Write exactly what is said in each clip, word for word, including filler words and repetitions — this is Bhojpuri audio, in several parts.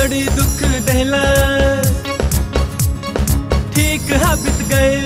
बड़ी दुख देला ठीक हा बीत गइल।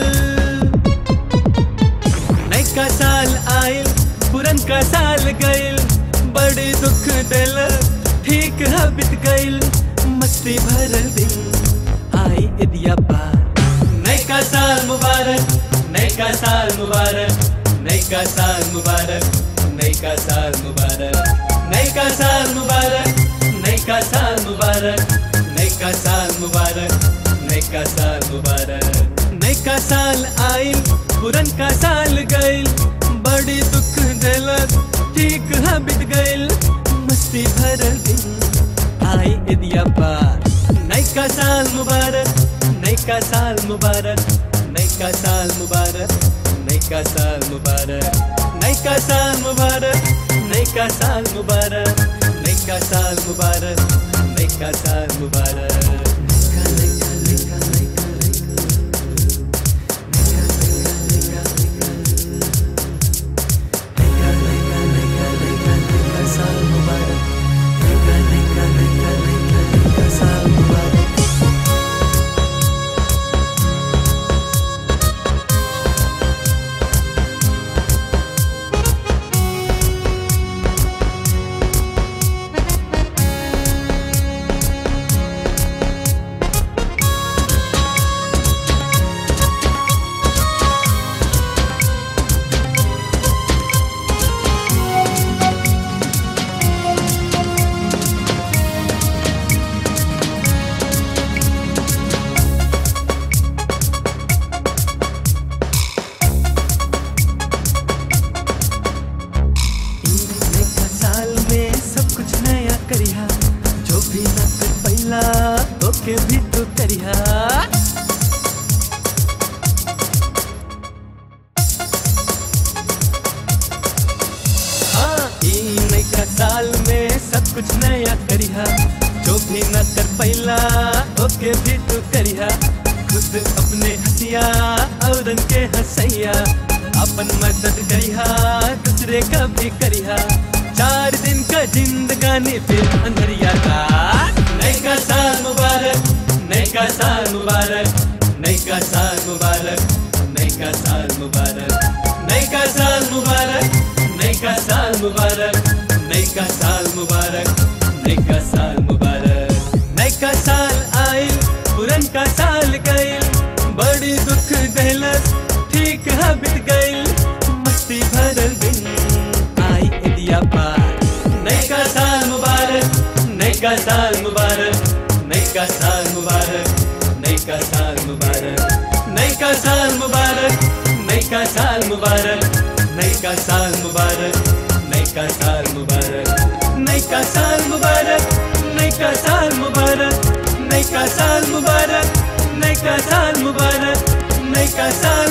नैका साल आइल पुरन का साल गइल, बड़ी दुख देला ठीक हा बीत गइल। मस्ती भरल दिन आई इदिया पार। नैका साल मुबारक, नैका साल मुबारक, नैका साल मुबारक, नैका साल मुबारक, नैका साल मुबारक, नैका साल मुबारक, नैका साल मुबारक, नैका साल मुबारक। नैका साल आइल पुरन का साल गइल, बड़ी दुख देलक ठीक हा बीत गइल। मस्ती भरल दिन आई इदिया पार। नैका साल मुबारक, नैका साल मुबारक, नैका साल मुबारक, नैका साल मुबारक, नैका साल मुबारक, नैका साल मुबारक, नैका साल मुबारक, नैका साल मुबारक। जो भी ना कर पैला ओके भी तो करिहा। हाँ ई नैका साल में सब कुछ नया करिहा, जो भी ना कर पैला ओके भी तो करिहा। खुद अपने हंसिया औरन के हंसैया, अपन मदद करिहा दूसरे का भी करिहा। चार दिन का जिंदगानी फिर अंधरिया का। नैका साल मुबारक, नैका साल मुबारक, नैका साल मुबारक, नैका साल मुबारक, नैका साल मुबारक, नैका साल मुबारक, नैका साल मुबारक, नैका साल मुबारक। नैका साल आइल पुरन का साल गइल, बड़ी दुख देलक ठीक हा बीत गइल। मस्ती भरल दिन आई इदिया पार। नैका साल मुबारक, नैका साल मुबारक, नैका साल मुबारक, नैका साल मुबारक, नैका साल मुबारक, नैका साल मुबारक, नैका साल मुबारक, नैका साल मुबारक, नैका साल मुबारक, नैका साल मुबारक, नैका साल मुबारक, नैका साल मुबारक, नैका साल